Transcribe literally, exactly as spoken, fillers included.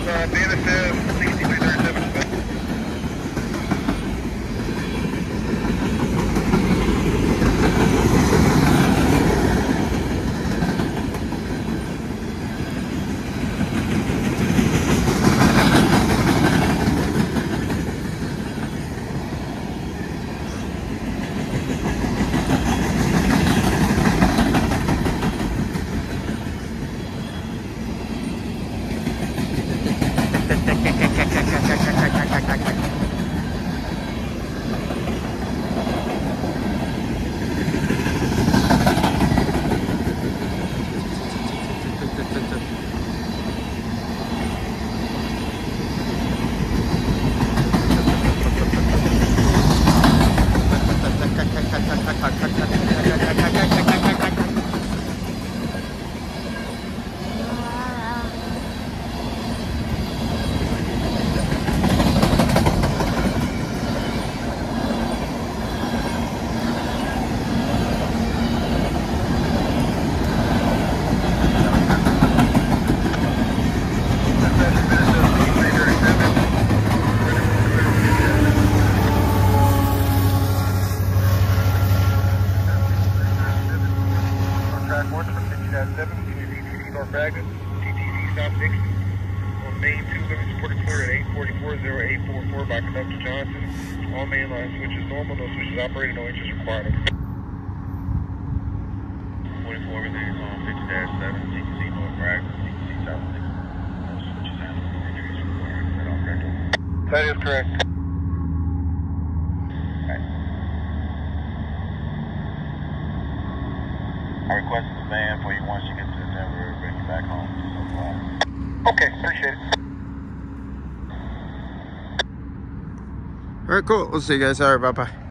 uh, B N S F sixty-three thirty-seven. Northbound T T C South sixty. On main two, limit supported clear at eight forty-four, zero eight four four by Conductor Johnson. All main line switches normal, no switches operated, no entries required. twenty-four, everything is on fifty dash seven, T T C Northbound, T T C South sixty. No switches and no entries required. Is that all correct? That is correct. I requested the van for you once you get to Denver, bring you back home. So, uh, okay, appreciate it. All right, cool. We'll see you guys. All right, bye-bye.